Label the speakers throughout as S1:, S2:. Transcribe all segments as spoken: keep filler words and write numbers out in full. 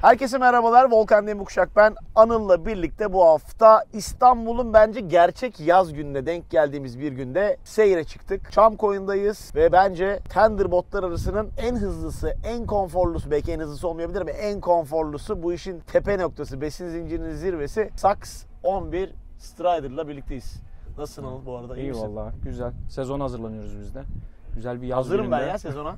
S1: Herkese merhabalar, Volkan Demirkuşak ben. Anıl'la birlikte bu hafta İstanbul'un bence gerçek yaz gününe denk geldiğimiz bir günde seyre çıktık. Çamkoyun'dayız ve bence tender botlar arasının en hızlısı, en konforlusu, belki en hızlısı olmayabilir ama en konforlusu, bu işin tepe noktası, besin zincirinin zirvesi Saks on bir Strider'la birlikteyiz. Nasılsın Anıl bu arada? İyi,
S2: İyi
S1: misin?
S2: Vallahi güzel. Sezona hazırlanıyoruz biz de. Güzel bir yaz
S1: Hazırım
S2: gününde.
S1: ben ya sezona.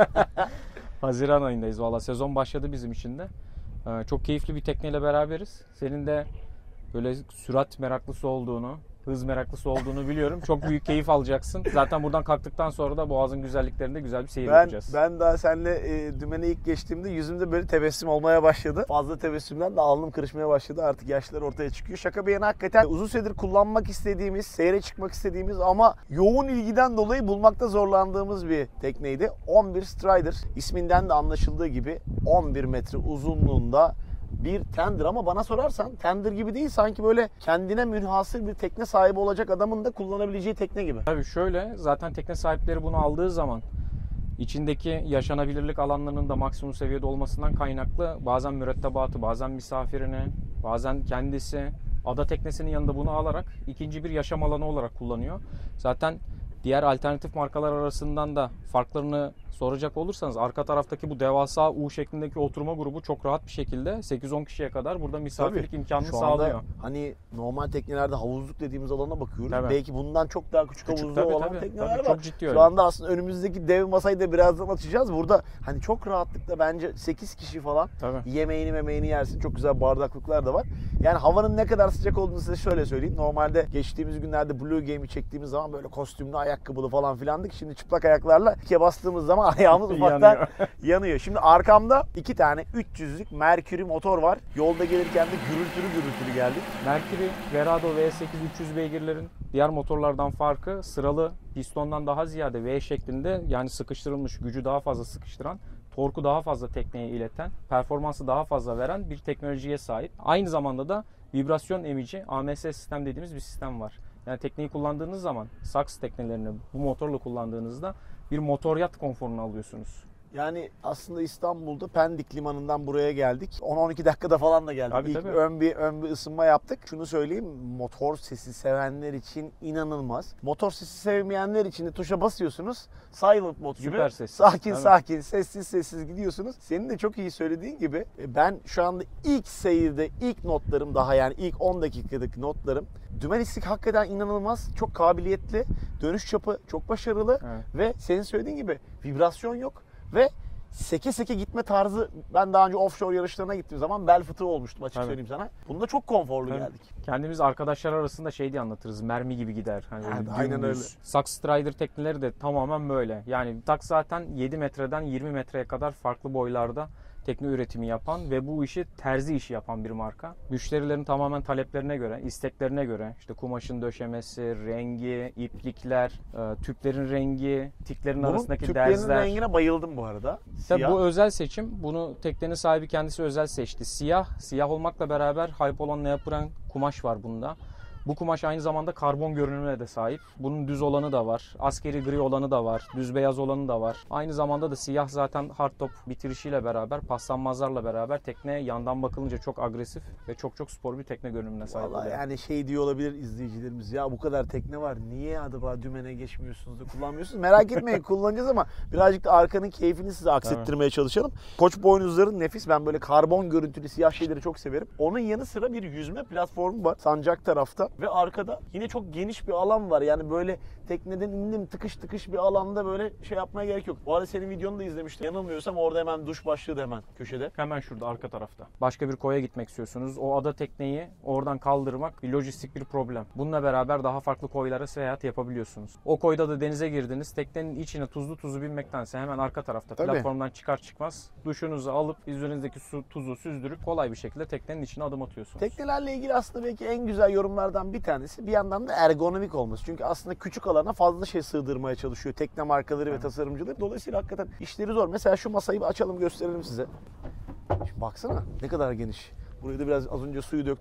S2: Haziran ayındayız valla. Sezon başladı bizim için de. Ee, çok keyifli bir tekneyle beraberiz. Senin de böyle sürat meraklısı olduğunu, hız meraklısı olduğunu biliyorum. Çok büyük keyif alacaksın. Zaten buradan kalktıktan sonra da Boğaz'ın güzelliklerinde güzel bir seyir
S1: Ben,
S2: yapacağız.
S1: ben daha seninle e, dümene ilk geçtiğimde yüzümde böyle tebessüm olmaya başladı. Fazla tebessümden de alnım kırışmaya başladı. Artık yaşlar ortaya çıkıyor. Şaka bir yana hakikaten uzun süredir kullanmak istediğimiz, seyre çıkmak istediğimiz ama yoğun ilgiden dolayı bulmakta zorlandığımız bir tekneydi. on bir Strider. İsminden de anlaşıldığı gibi on bir metre uzunluğunda bir tender, ama bana sorarsan tender gibi değil, sanki böyle kendine münhasır bir tekne sahibi olacak adamın da kullanabileceği tekne gibi.
S2: Tabii şöyle, zaten tekne sahipleri bunu aldığı zaman içindeki yaşanabilirlik alanlarının da maksimum seviyede olmasından kaynaklı bazen mürettebatı, bazen misafirini, bazen kendisi ada teknesinin yanında bunu alarak ikinci bir yaşam alanı olarak kullanıyor. Zaten diğer alternatif markalar arasından da farklarını soracak olursanız arka taraftaki bu devasa U şeklindeki oturma grubu çok rahat bir şekilde sekiz on kişiye kadar burada misafirlik
S1: Tabii,
S2: imkanını
S1: şu anda
S2: sağlıyor.
S1: hani normal teknelerde havuzluk dediğimiz alana bakıyoruz.
S2: Evet.
S1: Belki bundan çok daha küçük,
S2: Küçük,
S1: havuzlu
S2: tabii,
S1: olan
S2: tabii,
S1: tekneler
S2: tabii,
S1: var.
S2: çok ciddi
S1: Şu
S2: öyle.
S1: anda aslında önümüzdeki dev masayı da birazdan açacağız. Burada hani çok rahatlıkla bence sekiz kişi falan
S2: Tabii.
S1: yemeğini memeğini yersin. Çok güzel bardaklıklar da var. Yani havanın ne kadar sıcak olduğunu size şöyle söyleyeyim. Normalde geçtiğimiz günlerde Blue Game'i çektiğimiz zaman böyle kostümlü, ayakkabılı falan filandık. Şimdi çıplak ayaklarla ikiye bastığımız zaman ayağımız ufaktan
S2: Yanıyor.
S1: yanıyor. Şimdi arkamda iki tane üç yüzlük Mercury motor var. Yolda gelirken de gürültülü gürültülü geldik.
S2: Mercury, Verado V sekiz üç yüz beygirlerin diğer motorlardan farkı sıralı pistondan daha ziyade V şeklinde, yani sıkıştırılmış, gücü daha fazla sıkıştıran, torku daha fazla tekneye ileten, performansı daha fazla veren bir teknolojiye sahip. Aynı zamanda da vibrasyon emici A M S sistem dediğimiz bir sistem var. Yani tekneyi kullandığınız zaman, Saks teknelerini bu motorla kullandığınızda bir motor yat konforunu alıyorsunuz.
S1: Yani aslında İstanbul'da Pendik limanından buraya geldik. on on iki dakikada falan da geldik.
S2: Tabii,
S1: İlk
S2: tabii.
S1: ön bir ön bir ısınma yaptık. Şunu söyleyeyim, motor sesi sevenler için inanılmaz. Motor sesi sevmeyenler için de tuşa basıyorsunuz. Silent mode gibi.
S2: Süper sessiz.
S1: Sakin
S2: Evet.
S1: sakin, sessiz sessiz gidiyorsunuz. Senin de çok iyi söylediğin gibi ben şu anda ilk seyirde ilk notlarım, daha yani ilk on dakikadaki notlarım, dümen istik hakikaten inanılmaz. Çok kabiliyetli. Dönüş çapı çok başarılı.
S2: Evet.
S1: Ve senin söylediğin gibi vibrasyon yok. Ve seke seke gitme tarzı, ben daha önce offshore yarışlarına gittiğim zaman bel fıtığı olmuştum, açık
S2: Tabii.
S1: söyleyeyim sana. Bunda çok konforlu
S2: Evet.
S1: geldik.
S2: Kendimiz arkadaşlar arasında şey diye anlatırız. Mermi gibi gider. Hani
S1: Evet,
S2: böyle
S1: aynen
S2: dümdüz.
S1: öyle.
S2: Saks Strider tekneleri de tamamen böyle. Yani Saks zaten yedi metreden yirmi metreye kadar farklı boylarda tekne üretimi yapan ve bu işi terzi işi yapan bir marka. Müşterilerin tamamen taleplerine göre, isteklerine göre işte kumaşın döşemesi, rengi, iplikler, e, tüplerin rengi, tiklerin
S1: Bunun
S2: arasındaki
S1: tüplerinin
S2: derzler.
S1: rengine bayıldım bu arada.
S2: Tabii
S1: Siyah.
S2: bu özel seçim. Bunu teknenin sahibi kendisi özel seçti. Siyah, siyah olmakla beraber hype olan neopren kumaş var bunda. Bu kumaş aynı zamanda karbon görünümüne de sahip. Bunun düz olanı da var. Askeri gri olanı da var. Düz beyaz olanı da var. Aynı zamanda da siyah zaten hardtop bitirişiyle beraber, paslanmazlarla beraber tekne yandan bakılınca çok agresif ve çok çok spor bir tekne görünümüne sahip
S1: Vallahi
S2: oluyor.
S1: yani şey diyor olabilir izleyicilerimiz, ya bu kadar tekne var, niye acaba dümene geçmiyorsunuz da kullanmıyorsunuz? Merak etmeyin, kullanacağız ama birazcık da arkanın keyfini size aksettirmeye çalışalım. Koç boynuzların nefis, ben böyle karbon görüntülü siyah şeyleri çok severim. Onun yanı sıra bir yüzme platformu var sancak tarafta ve arkada yine çok geniş bir alan var. Yani böyle tekneden indim tıkış tıkış bir alanda böyle şey yapmaya gerek yok. Bu arada senin videonu da izlemiştim. Yanılmıyorsam orada hemen duş başlığı da hemen köşede.
S2: Hemen şurada arka tarafta. Başka bir koya gitmek istiyorsunuz. O ada tekneyi oradan kaldırmak bir lojistik bir problem. Bununla beraber daha farklı koylara seyahat yapabiliyorsunuz. O koyda da denize girdiniz. Teknenin içine tuzlu tuzu binmektense hemen arka tarafta
S1: Tabii.
S2: platformdan çıkar çıkmaz duşunuzu alıp üzerinizdeki su, tuzu süzdürüp kolay bir şekilde teknenin içine adım atıyorsunuz.
S1: Teknelerle ilgili aslında belki en güzel yorumlardan bir tanesi bir yandan da ergonomik olması. Çünkü aslında küçük alana fazla şey sığdırmaya çalışıyor tekne markaları ve tasarımcıları. Dolayısıyla hakikaten işleri zor. Mesela şu masayı bir açalım, gösterelim size. Şimdi baksana ne kadar geniş. Buraya da biraz az önce suyu döktük.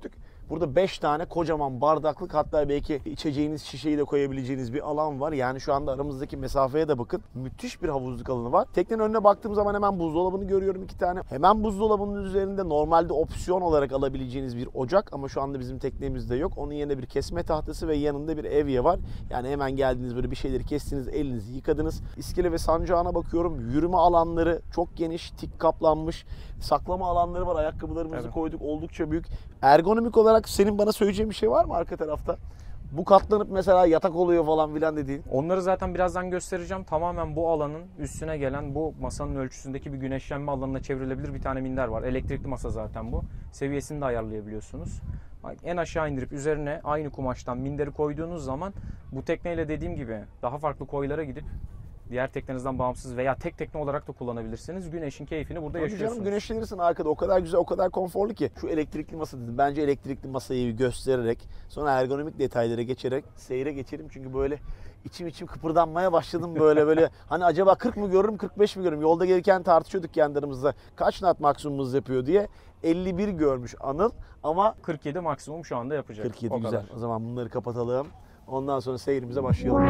S1: Burada beş tane kocaman bardaklık, hatta belki içeceğiniz şişeyi de koyabileceğiniz bir alan var. Yani şu anda aramızdaki mesafeye de bakın. Müthiş bir havuzluk alanı var. Teknenin önüne baktığım zaman hemen buzdolabını görüyorum, iki tane. Hemen buzdolabının üzerinde normalde opsiyon olarak alabileceğiniz bir ocak ama şu anda bizim teknemizde yok. Onun yerine bir kesme tahtası ve yanında bir evye var. Yani hemen geldiniz, böyle bir şeyleri kestiniz, elinizi yıkadınız. İskele ve sancağına bakıyorum. Yürüme alanları çok geniş, tik kaplanmış. Saklama alanları var. Ayakkabılarımızı
S2: Evet.
S1: koyduk. Oldukça büyük. Ergonomik olarak senin bana söyleyeceğin bir şey var mı arka tarafta? Bu katlanıp mesela yatak oluyor falan filan dediğin.
S2: Onları zaten birazdan göstereceğim. Tamamen bu alanın üstüne gelen, bu masanın ölçüsündeki bir güneşlenme alanına çevrilebilir bir tane minder var. Elektrikli masa zaten bu. Seviyesini de ayarlayabiliyorsunuz. En aşağı indirip üzerine aynı kumaştan minderi koyduğunuz zaman bu tekneyle dediğim gibi daha farklı koylara gidip diğer teknenizden bağımsız veya tek tekne olarak da kullanabilirsiniz. Güneşin keyfini burada
S1: Tabii
S2: yaşıyorsunuz.
S1: canım, güneşlenirsin arkada. O kadar güzel, o kadar konforlu ki. Şu elektrikli masa dedim. Bence elektrikli masayı göstererek, sonra ergonomik detaylara geçerek seyre geçelim. Çünkü böyle içim içim kıpırdanmaya başladım böyle böyle. Hani acaba kırk mı görürüm, kırk beş mi görürüm? Yolda gelirken tartışıyorduk kendi aramızda. Kaç knot maksimumumuz yapıyor diye. elli bir görmüş Anıl ama
S2: kırk yedi maksimum şu anda yapacak.
S1: kırk yedi
S2: O
S1: güzel.
S2: kadar.
S1: O zaman bunları kapatalım. Ondan sonra seyrimize başlayalım.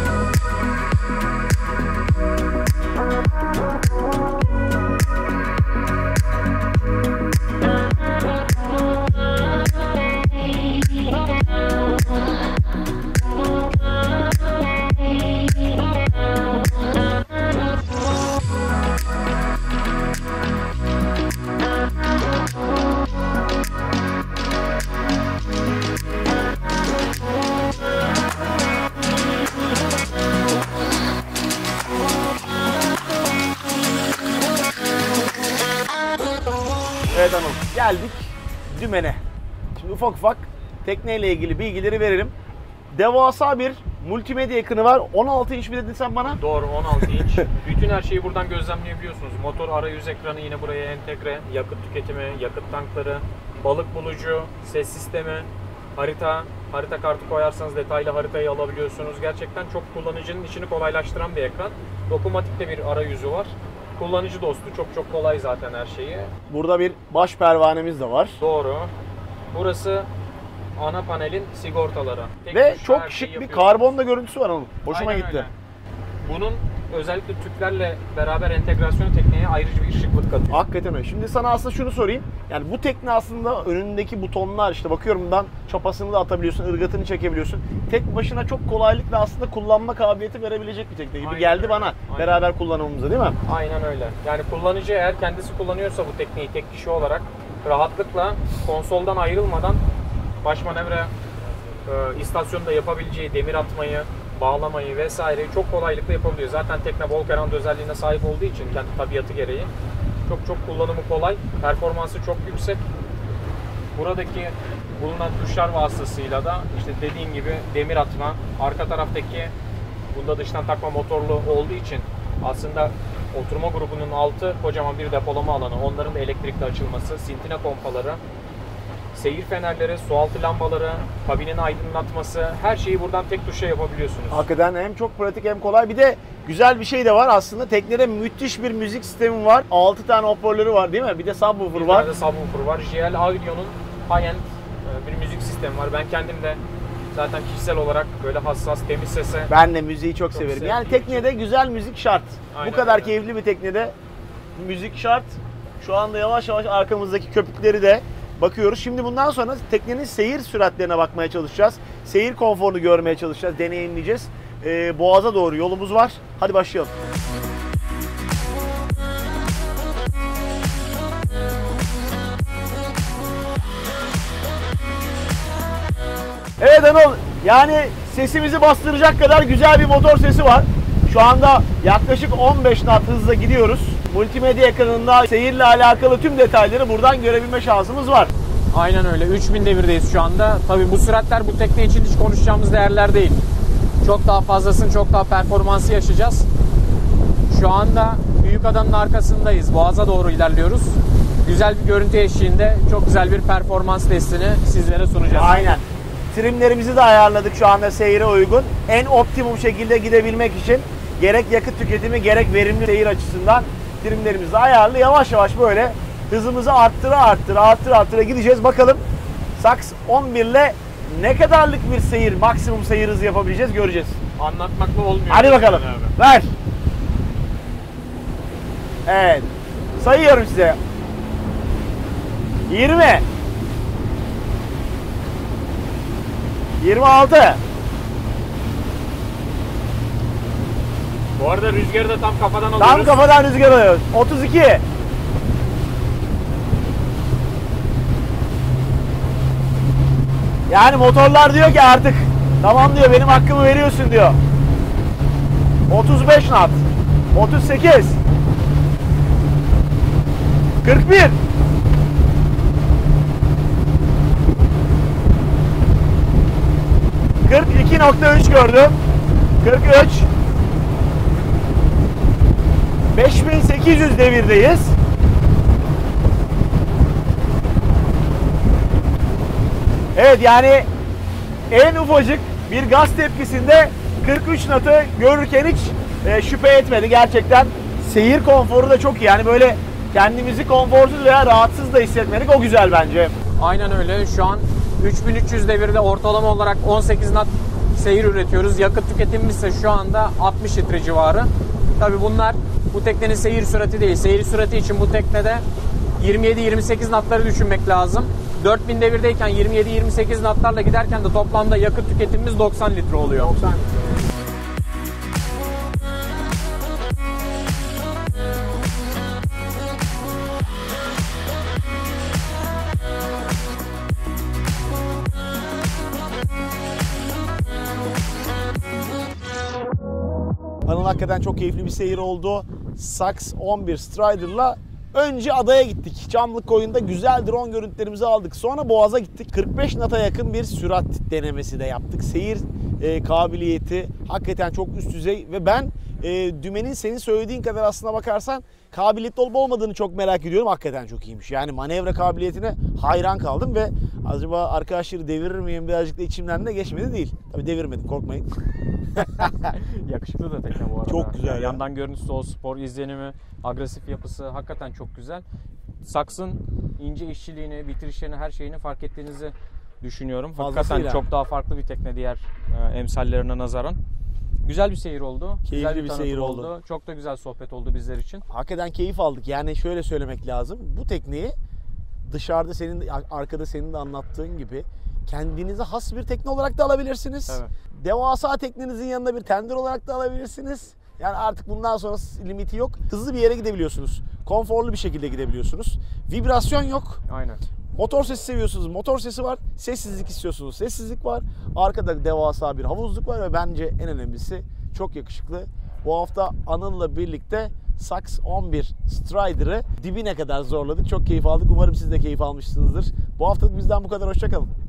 S1: Evet Anıl, geldik dümene. Şimdi ufak ufak tekneyle ilgili bilgileri verelim. Devasa bir multimedya ekranı var. on altı inç mi dedin sen bana?
S2: Doğru, on altı inç. Bütün her şeyi buradan gözlemleyebiliyorsunuz. Motor arayüz ekranı yine buraya entegre. Yakıt tüketimi, yakıt tankları, balık bulucu, ses sistemi, harita. Harita kartı koyarsanız detaylı haritayı alabiliyorsunuz. Gerçekten çok kullanıcının işini kolaylaştıran bir ekran. Dokunmatik de bir arayüzü var. Kullanıcı dostu, çok çok kolay zaten her şeyi.
S1: Burada bir baş pervanemiz de var.
S2: Doğru. Burası ana panelin sigortaları. Tek
S1: Ve
S2: tuşla
S1: çok
S2: her
S1: şık
S2: şeyi
S1: bir
S2: yapıyorsunuz.
S1: karbon da görüntüsü var Anıl. Hoşuma
S2: Aynen
S1: gitti.
S2: öyle. Bunun özellikle tüplerle beraber entegrasyonu tekneye ayrıca bir şıklık katıyor.
S1: Hakikaten öyle. Şimdi sana aslında şunu sorayım. Yani bu tekne aslında önündeki butonlar, işte bakıyorum bundan çapasını da atabiliyorsun, ırgatını çekebiliyorsun. Tek başına çok kolaylıkla aslında kullanma kabiliyeti verebilecek bir tekne gibi
S2: Aynen
S1: geldi
S2: öyle.
S1: bana
S2: Aynen.
S1: beraber kullanımımıza, değil mi?
S2: Aynen öyle. Yani kullanıcı eğer kendisi kullanıyorsa bu tekneyi tek kişi olarak rahatlıkla konsoldan ayrılmadan baş manevra e, istasyonda yapabileceği demir atmayı, bağlamayı vesaireyi çok kolaylıkla yapabiliyor. Zaten tekne Volkerand özelliğine sahip olduğu için kendi tabiatı gereği çok çok kullanımı kolay, performansı çok yüksek. Buradaki bulunan tuşlar vasıtasıyla da işte dediğim gibi demir atma, arka taraftaki bunda dıştan takma motorlu olduğu için aslında oturma grubunun altı kocaman bir depolama alanı. Onların da elektrikli açılması, sintine pompaları, seyir fenerleri, sualtı lambaları, kabinin aydınlatması, her şeyi buradan tek tuşla yapabiliyorsunuz.
S1: Hakikaten hem çok pratik hem kolay. Bir de güzel bir şey de var aslında. Teknede müthiş bir müzik sistemi var. altı tane hoparlörü var değil mi? Bir de subwoofer
S2: Bir
S1: var.
S2: tane de subwoofer var. J L Audio'nun high-end bir müzik sistemi var. Ben kendim de zaten kişisel olarak böyle hassas, temiz sese
S1: Ben de müziği çok,
S2: Çok
S1: severim. Yani
S2: sevdiğim
S1: teknede güzel müzik şart.
S2: Aynen
S1: Bu kadar
S2: öyle.
S1: keyifli bir teknede müzik şart. Şu anda yavaş yavaş arkamızdaki köpükleri de bakıyoruz. Şimdi bundan sonra teknenin seyir süratlerine bakmaya çalışacağız. Seyir konforunu görmeye çalışacağız, deneyimleyeceğiz. Ee, Boğaz'a doğru yolumuz var. Hadi başlayalım. Evet Anıl, yani sesimizi bastıracak kadar güzel bir motor sesi var. Şu anda yaklaşık on beş knot hızla gidiyoruz. Multimedya ekranında seyirle alakalı tüm detayları buradan görebilme şansımız var.
S2: Aynen öyle. üç bin devirdeyiz şu anda. Tabii bu süratler bu tekne için hiç konuşacağımız değerler değil. Çok daha fazlasını, çok daha performansı yaşayacağız. Şu anda Büyükada'nın arkasındayız. Boğaz'a doğru ilerliyoruz. Güzel bir görüntü eşliğinde çok güzel bir performans testini sizlere sunacağız.
S1: Aynen. Trimlerimizi de ayarladık şu anda seyire uygun. En optimum şekilde gidebilmek için gerek yakıt tüketimi gerek verimli seyir açısından trimlerimizi ayarlı. Yavaş yavaş böyle hızımızı arttıra arttıra arttıra arttıra gideceğiz. Bakalım Saks on bir ile ne kadarlık bir seyir, maksimum seyir hızı yapabileceğiz göreceğiz.
S3: Anlatmakla olmuyor.
S1: Hadi bakalım.
S3: Abi.
S1: Ver. Evet. Sayıyorum size. yirmi. yirmi altı.
S3: Bu arada rüzgarı da tam kafadan alıyoruz.
S1: Tam kafadan rüzgar alıyoruz. otuz iki. Yani motorlar diyor ki artık tamam diyor, benim hakkımı veriyorsun diyor. otuz beş knot. otuz sekiz. kırk bir. kırk iki nokta üç gördüm. kırk üç. beş bin sekiz yüz devirdeyiz. Evet, yani en ufacık bir gaz tepkisinde kırk üç knotu görürken hiç e, şüphe etmedi. Gerçekten seyir konforu da çok iyi. Yani böyle kendimizi konforsuz veya rahatsız da hissetmedik. O güzel bence.
S2: Aynen öyle. Şu an üç bin üç yüz devirde ortalama olarak on sekiz knot seyir üretiyoruz. Yakıt tüketimimiz ise şu anda altmış litre civarı. Tabii bunlar bu teknenin seyir sürati değil. Seyir sürati için bu teknede yirmi yedi yirmi sekiz knotları düşünmek lazım. dört bin devirdeyken yirmi yedi yirmi sekiz knotlarla giderken de toplamda yakıt tüketimimiz doksan litre oluyor.
S1: doksan. Anıl, hakikaten çok keyifli bir seyir oldu. Saks on bir Strider'la önce adaya gittik. Çamlık Koyun'da güzel drone görüntülerimizi aldık. Sonra Boğaz'a gittik. kırk beş knot'a yakın bir sürat denemesi de yaptık. Seyir e, kabiliyeti hakikaten çok üst düzey ve ben e, dümenin senin söylediğin kadar aslına bakarsan kabiliyetli olup olmadığını çok merak ediyorum. Hakikaten çok iyiymiş. Yani manevra kabiliyetine hayran kaldım ve acaba arkadaşları devirir miyim birazcık da içimden de geçmedi değil. Tabii devirmedim, korkmayın.
S2: Yakışıklı da tekne bu arada.
S1: Çok güzel
S2: Yani
S1: ya.
S2: yandan görüntüsü, o spor izlenimi, agresif yapısı hakikaten çok güzel. Saks'ın ince işçiliğini, bitirişlerini, her şeyini fark ettiğinizi düşünüyorum.
S1: Fazlasıyla.
S2: Hakikaten çok daha farklı bir tekne diğer e, emsallerine nazaran. Güzel bir seyir oldu.
S1: Keyifli
S2: güzel
S1: bir
S2: bir, tanıtım
S1: seyir
S2: oldu.
S1: oldu.
S2: Çok da güzel sohbet oldu bizler için.
S1: Hakikaten keyif aldık. Yani şöyle söylemek lazım. Bu tekneyi dışarıda senin de, arkada senin de anlattığın gibi kendinize has bir tekne olarak da alabilirsiniz.
S2: Evet.
S1: Devasa teknenizin yanında bir tender olarak da alabilirsiniz. Yani artık bundan sonra limiti yok. Hızlı bir yere gidebiliyorsunuz. Konforlu bir şekilde gidebiliyorsunuz. Vibrasyon yok.
S2: Aynen.
S1: Motor sesi seviyorsunuz, motor sesi var. Sessizlik istiyorsunuz, sessizlik var. Arkada devasa bir havuzluk var ve bence en önemlisi çok yakışıklı. Bu hafta Anıl'la birlikte Saks on bir Strider'ı dibine kadar zorladık. Çok keyif aldık. Umarım siz de keyif almışsınızdır. Bu haftalık bizden bu kadar. Hoşça kalın.